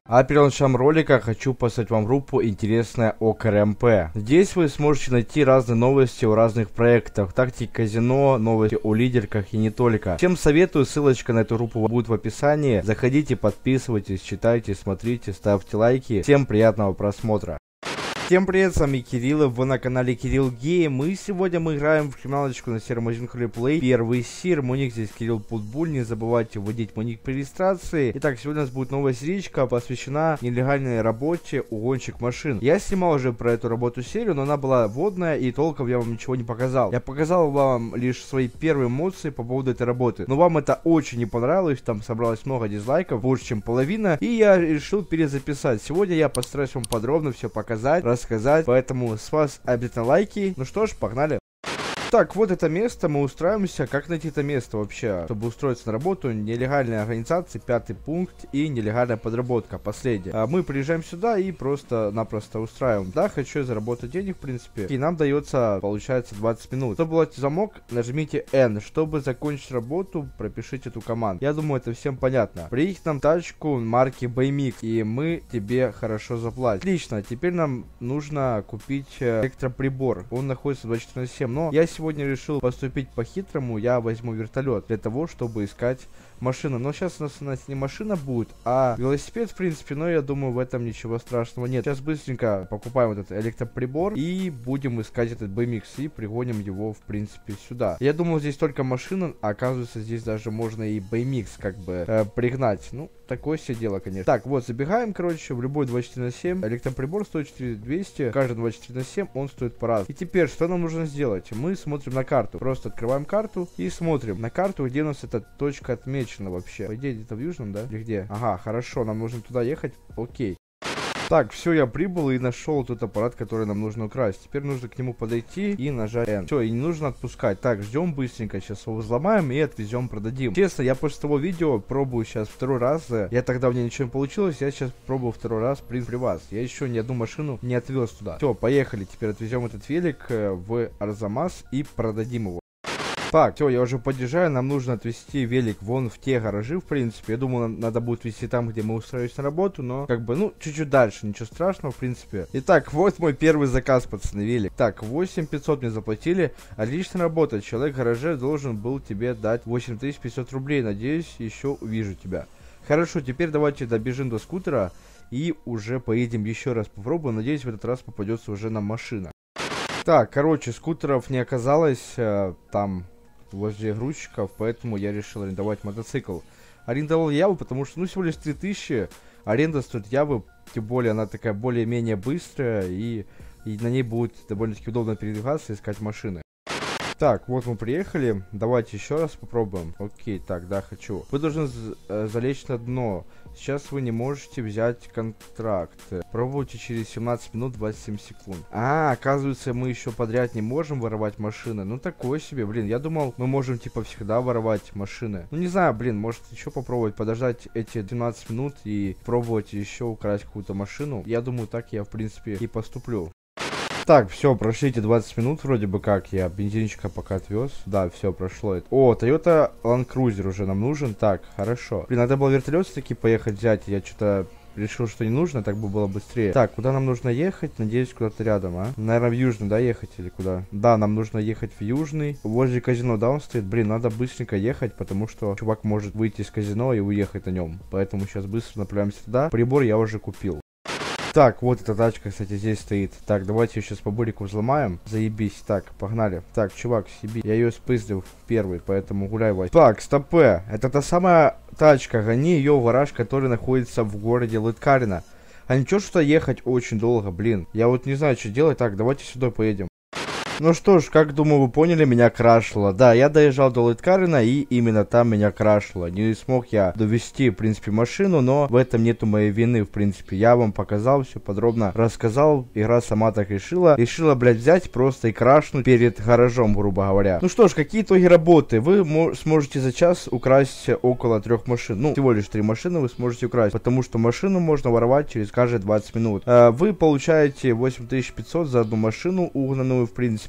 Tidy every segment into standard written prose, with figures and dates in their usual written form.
А перед началом ролика хочу поставить вам группу интересная о КРМП. Здесь вы сможете найти разные новости о разных проектах, тактики казино, новости о лидерках и не только. Всем советую, ссылочка на эту группу будет в описании. Заходите, подписывайтесь, читайте, смотрите, ставьте лайки. Всем приятного просмотра. Всем привет, с вами Кирилл, вы на канале Кирилл Гейм, и сегодня мы играем в криминалочку на сервере Machine Play. Первый сир, мой ник здесь Кирилл Путбуль, не забывайте вводить мой ник при регистрации. Итак, сегодня у нас будет новая серичка, посвящена нелегальной работе угонщик машин. Я снимал уже про эту работу серию, но она была вводная, и толком я вам ничего не показал. Я показал вам лишь свои первые эмоции по поводу этой работы. Но вам это очень не понравилось, там собралось много дизлайков, больше чем половина, и я решил перезаписать. Сегодня я постараюсь вам подробно все показать, рассказать, поэтому с вас обязательно лайки. Ну что ж, погнали. Так, вот это место, мы устраиваемся. Как найти это место вообще, чтобы устроиться на работу? Нелегальная организация, 5-й пункт, и нелегальная подработка, последняя. Мы приезжаем сюда и просто-напросто устраиваем. Да, хочу заработать денег, в принципе. И нам дается, получается, 20 минут. Чтобы ловить замок, нажмите N. Чтобы закончить работу, пропишите эту команду. Я думаю, это всем понятно. Приедет нам тачку марки BMX, и мы тебе хорошо заплатим. Отлично, теперь нам нужно купить электроприбор. Он находится 24/7, но я сегодня решил поступить по-хитрому, я возьму вертолет для того, чтобы искать машину. Но сейчас у нас не машина будет, а велосипед, в принципе, но я думаю, в этом ничего страшного нет. Сейчас быстренько покупаем этот электроприбор и будем искать этот BMX и пригоним его, в принципе, сюда. Я думал, здесь только машина, а оказывается, здесь даже можно и BMX как бы пригнать. Ну, такое все дело, конечно. Так, вот, забегаем, короче, в любой 24/7. Электроприбор стоит 4200, каждый 24/7 он стоит по-разному. И теперь, что нам нужно сделать? Мы смотрим на карту. Просто открываем карту и смотрим на карту, где у нас эта точка отмечена вообще. По идее, где-то в Южном, да? Или где? Ага, хорошо, нам нужно туда ехать. Окей. Так, все, я прибыл и нашел тот аппарат, который нам нужно украсть. Теперь нужно к нему подойти и нажать N. Все, и не нужно отпускать. Так, ждем быстренько. Сейчас его взломаем и отвезем, продадим. Честно, я после того видео пробую сейчас второй раз. Я тогда у меня ничего не получилось. Я сейчас пробую второй раз при вас. Я еще ни одну машину не отвез туда. Все, поехали. Теперь отвезем этот велик в Арзамас и продадим его. Так, все, я уже подъезжаю, нам нужно отвезти велик вон в те гаражи, в принципе. Я думаю, надо будет везти там, где мы устроились на работу, но как бы, ну, чуть-чуть дальше, ничего страшного, в принципе. Итак, вот мой первый заказ, пацаны, велик. Так, 8500 мне заплатили, отлично работает. Человек в гараже должен был тебе дать 8500 рублей, надеюсь, еще увижу тебя. Хорошо, теперь давайте добежим до скутера и уже поедем еще раз попробуем, надеюсь, в этот раз попадется уже нам машина. Так, короче, скутеров не оказалось, там возле грузчиков, поэтому я решил арендовать мотоцикл. Арендовал Яву, потому что, ну, всего лишь 3000, аренда стоит Явы, тем более она такая более-менее быстрая, и на ней будет довольно-таки удобно передвигаться и искать машины. Так, вот мы приехали, давайте еще раз попробуем. Окей, так, да, хочу. Вы должны залечь на дно. Сейчас вы не можете взять контракт. Пробуйте через 17 минут 27 секунд. А, оказывается, мы еще подряд не можем воровать машины. Ну, такое себе, блин. Я думал, мы можем, типа, всегда воровать машины. Ну, не знаю, блин, может еще попробовать подождать эти 12 минут и пробовать еще украсть какую-то машину. Я думаю, так я, в принципе, и поступлю. Так, все, прошли эти 20 минут вроде бы как, я бензинчика пока отвез. Да, все, прошло это. О, Toyota Land Cruiser уже нам нужен. Так, хорошо. Блин, надо было вертолет все-таки поехать взять, я что-то решил, что не нужно, так бы было быстрее. Так, куда нам нужно ехать? Надеюсь, куда-то рядом, а? Наверное, в Южный, да, ехать или куда? Да, нам нужно ехать в Южный. Возле казино, да, он стоит? Блин, надо быстренько ехать, потому что чувак может выйти из казино и уехать на нем. Поэтому сейчас быстро направляемся туда. Прибор я уже купил. Так, вот эта тачка, кстати, здесь стоит. Так, давайте ее сейчас по бурику взломаем. Заебись. Так, погнали. Так, чувак, съеби. Я ее спиздил в первый, поэтому гуляй, Вась. Так, стопэ. Это та самая тачка. Гони ее в гараж, который находится в городе Лыткарино. А ничего, что ехать очень долго, блин. Я вот не знаю, что делать. Так, давайте сюда поедем. Ну что ж, как думаю, вы поняли, меня крашило. Да, я доезжал до Лыткарина, и именно там меня крашило. Не смог я довести, в принципе, машину, но в этом нету моей вины, в принципе. Я вам показал все подробно, рассказал. Игра сама так решила. Решила, блядь, взять просто и крашнуть перед гаражом, грубо говоря. Ну что ж, какие итоги работы? Вы сможете за час украсть около 3 машин. Ну, всего лишь 3 машины вы сможете украсть, потому что машину можно воровать через каждые 20 минут. Вы получаете 8500 за одну машину, угнанную, в принципе.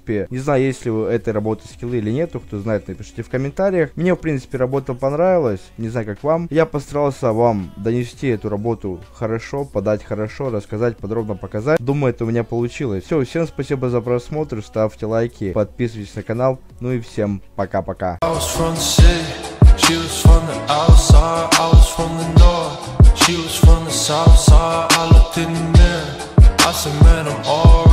принципе, не знаю, есть ли у этой работы скиллы или нету, кто знает, напишите в комментариях. Мне, в принципе, работа понравилась, не знаю, как вам. Я постарался вам донести эту работу хорошо, подать хорошо, рассказать, подробно показать. Думаю, это у меня получилось. Все, всем спасибо за просмотр, ставьте лайки, подписывайтесь на канал, ну и всем пока-пока. She was from the outside, I was from the north. She was from the south side, I looked in the mirror, I said, man, I'm alright.